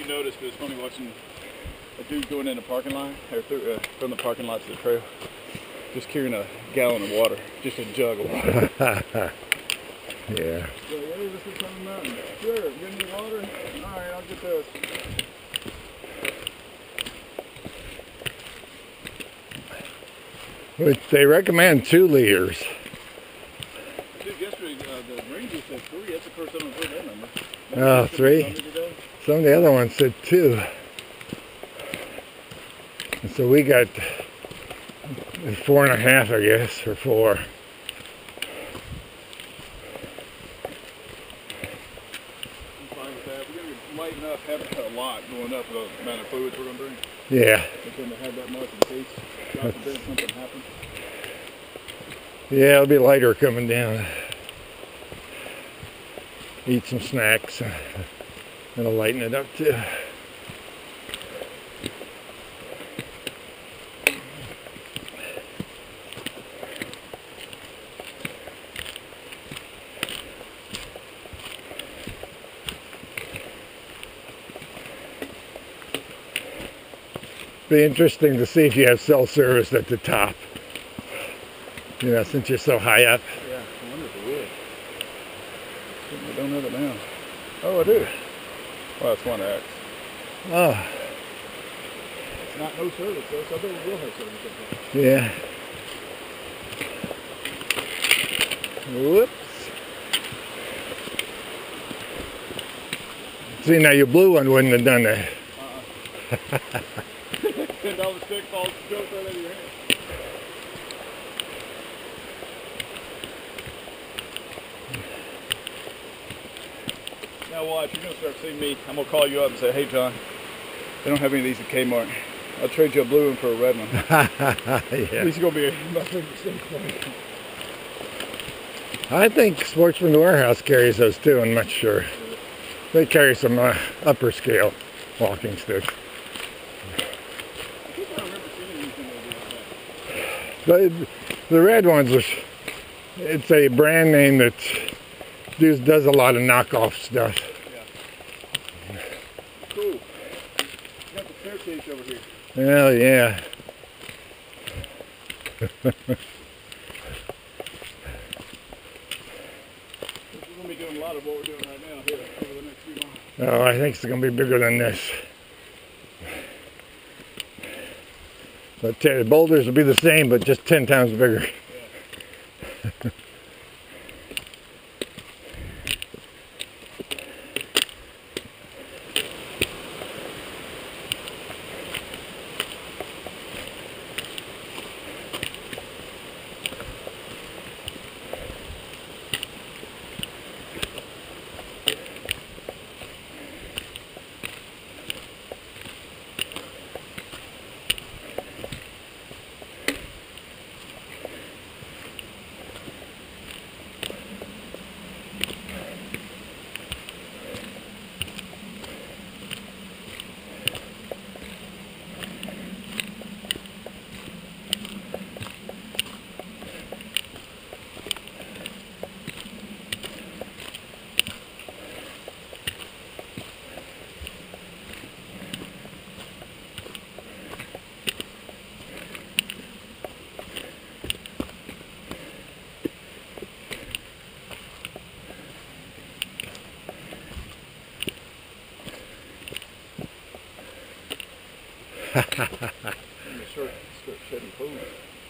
you noticed, but it's funny watching a dude going in the parking lot, or through, from the parking lot to the trail, just carrying a gallon of water, just a jug of water. Yeah. So, hey, this is coming mountain. Sure, give me water. All right, I'll get this. They recommend 2 liters. Dude, yesterday the ranger said 3. That's the first time I've heard that number. Oh, 3. Some of the other ones said 2. And so we got 4.5, I guess, or 4. I'm fine with that. We're going to lighten up, have a lot going up with the amount of fluids we're going to bring. Yeah. We're going to have that much in case God forbid something happens. Yeah, it'll be lighter coming down. Eat some snacks. It'll lighten it up too. Be interesting to see if you have cell service at the top. You know, since you're so high up. Yeah, I wonder if it would. I don't have it now. Oh, I do. Well, it's 1X. Oh, It's not no service though, so I bet we will have service up yeah. Whoops. See, now your blue one wouldn't have done that. there. $10 stick falls goes right out of your hand. Now watch, you're going to start seeing me. I'm going to call you up and say, hey John, they don't have any of these at Kmart. I'll trade you a blue one for a red one. Yeah. These are going to be my favorite stick for me. I think Sportsman Warehouse carries those too, I'm not sure. They carry some upper scale walking sticks. I think I remember seeing anything like that. The red ones, it's a brand name that does a lot of knockoff stuff. Yeah. Cool. You got the staircase over here. Well, yeah. We're going to be doing a lot of what we're doing right now here over the next few months. Oh, I think it's going to be bigger than this. But the boulders will be the same, but just 10 times bigger. Start shedding clothes.